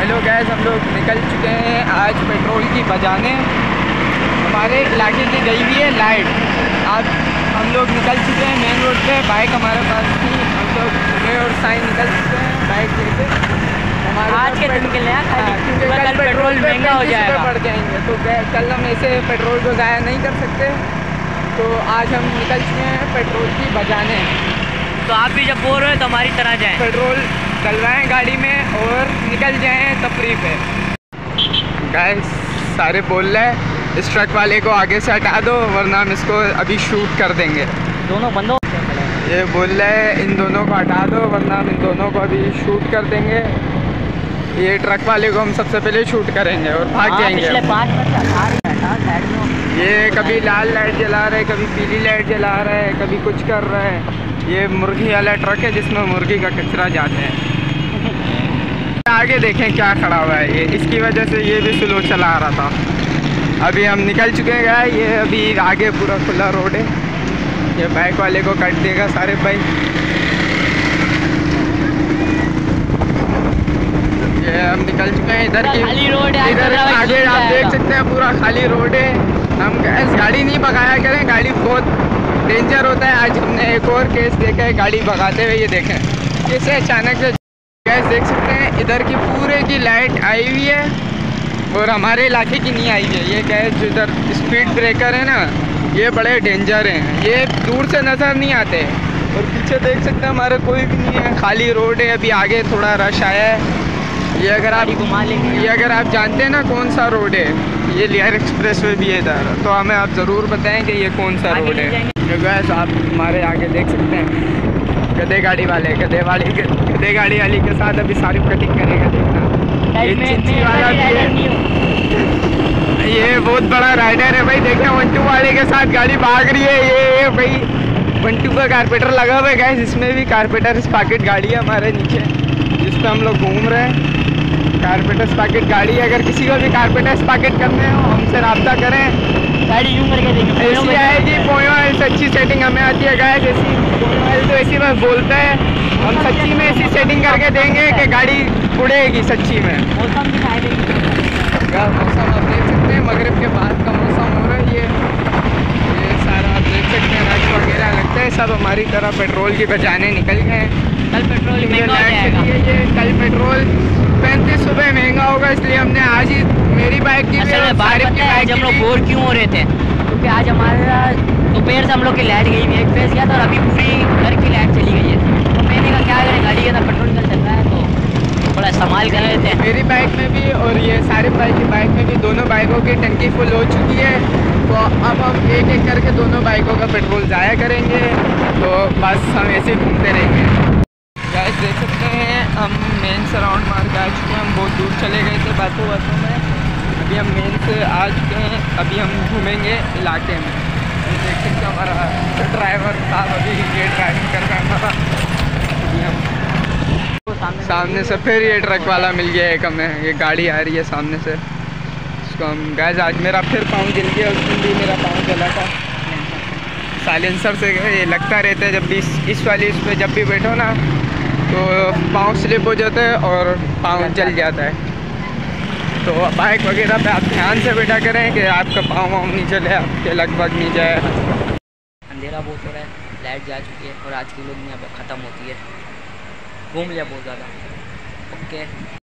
Hello guys, हम लोग निकल चुके हैं आज पेट्रोल की बजाने। हमारे इलाके की गई हुई है लाइट। आज हम लोग निकल चुके हैं मेन रोड पे। बाइक हमारे पास थी, हम लोग मैं और साइन निकल चुके हैं बाइक लेके। आज के दिन के लिए क्योंकि कल पेट्रोल महंगा हो जाएगा, बढ़ जाएंगे, तो कल हम ऐसे पेट्रोल को ज़ाया नहीं कर सकते। तो आज हम निकल चुके हैं पेट्रोल की बजाने। तो आप भी जब बोल रहे हो तो हमारी तरह जाएं, पेट्रोल डलवाएं गाड़ी में और निकल जाएं तफरी पे। गाइस सारे बोल रहे हैं इस ट्रक वाले को आगे से हटा दो वरना हम इसको अभी शूट कर देंगे। दोनों बंदों ये बोल रहे हैं इन दोनों को हटा दो वरना हम इन दोनों को अभी शूट कर देंगे। ये ट्रक वाले को हम सबसे पहले शूट करेंगे और भाग जाएंगे। ये कभी लाल लाइट जला रहे, कभी पीली लाइट जला रहे है, कभी कुछ कर रहे हैं। ये मुर्गी वाला ट्रक है जिसमें मुर्गी का कचरा जाते हैं। आगे देखें क्या खड़ा हुआ है, ये इसकी वजह से ये भी स्लो चला आ रहा था। अभी हम निकल चुके हैं। ये अभी आगे पूरा खुला रोड है। ये बाइक वाले को काट देगा सारे बाइक। ये हम निकल चुके हैं इधर की खाली रोड है। इधर आगे आप देख सकते हैं पूरा खाली रोड है। हम गैस गाड़ी नहीं भगाया करें, गाड़ी बहुत डेंजर होता है। आज हमने एक और केस देखा है गाड़ी भगाते हुए। ये देखें कैसे अचानक से गैस देख सकते हैं इधर की पूरे की लाइट आई हुई है और हमारे इलाके की नहीं आई है। ये गैस जो इधर स्पीड ब्रेकर है ना, ये बड़े डेंजर हैं। ये दूर से नज़र नहीं आते और पीछे देख सकते हैं हमारे कोई भी नहीं है, खाली रोड है। अभी आगे थोड़ा रश आया है। ये अगर आप जानते हैं ना कौन सा रोड है, ये लियर एक्सप्रेस वे भी है इधर, तो हमें आप ज़रूर बताएं कि ये कौन सा रोड है। जो गैस आप हमारे आगे देख सकते हैं गधे गाड़ी वाले गधे गाड़ी वाली के साथ अभी सारी कटिंग करेगा। देखना ये चिंची वाला भी है, ये बहुत बड़ा राइडर है भाई। देखें 1-2 वाले के साथ गाड़ी भाग रही है। ये भाई 1-2 का कारपेटर लगा हुआ है गैस। इसमें भी कारपेटर स्पाकेट गाड़ी है हमारे नीचे जिस पे हम लोग घूम रहे हैं। कारपेटर स्पाकेट गाड़ी है। अगर किसी को भी कारपेटर स्पाकेट करने हो हमसे रब्ता करें। गाड़ी यूं करके देंगे, ऐसी आएगी। पोयो ऑयल से अच्छी सेटिंग हमें आती है गैस। ऐसी पोयो ऑयल तो ऐसी बस बोलता है, हम सच्ची में ऐसी सेटिंग करके देंगे कि गाड़ी उड़ेगी सच्ची में। मौसम दिखाई देंगे। मौसम आप देख सकते हैं मगरिब के बाद का मौसम हो रहा है। ये सारा आप देख सकते हैं रश वगैरह लगता है। सब हमारी तरह पेट्रोल की बचाने निकल गए हैं। कल पेट्रोल महंगा हो जाएगा। ये कल पेट्रोल 35 रुपये महंगा होगा, इसलिए हमने आज ही मेरी बाइक की असल में बात पता है आज हम लोग बोर क्यों हो रहे थे, क्योंकि आज हमारा दोपहर से हम लोग की लाइट गई हुई है। एक फेस गया था और अभी पूरी घर की लाइट चली गई है। तो मैंने कहा क्या करें, गाड़ी के अंदर पेट्रोल कल चल रहा है तो थोड़ा इस्तेमाल कर लेते हैं। मेरी बाइक में भी और ये सारे बाइक की बाइक में भी दोनों बाइकों की टंकी फुल हो चुकी है। तो अब हम एक एक करके दोनों बाइकों का पेट्रोल ज़ाया करेंगे। तो बस हम ऐसे ही घूमते रहेंगे। गाइस देख सकते हैं हम मेन से राउंड मार के आ चुके हैं। हम बहुत दूर चले गए थे बातों में। अभी हम मेन से आ चुके हैं। अभी हम घूमेंगे इलाके में। देख सकते हैं हमारा ड्राइवर साहब अभी ये ड्राइविंग कर रहा था। अभी हम सामने से फिर ये ट्रक वाला मिल गया एक हमें। ये गाड़ी आ रही है सामने से, इसको हम गैस आज मेरा फिर पाँव जल गया। उस दिन भी मेरा पाँव जला था साइलेंसर से। ये लगता रहता है जब भी इस वाली इस पर जब भी बैठो ना तो पाँव स्लिप हो जाता है और पाँव जल जाता है। तो बाइक वगैरह पे आप ध्यान से बैठा करें कि आपका पाँव नहीं चले, आपके लगभग नहीं जाए। अंधेरा बहुत हो रहा है, लाइट जा चुकी है और आज की लोग यहाँ पर ख़त्म होती है। घूम लिया बहुत ज़्यादा। ओके।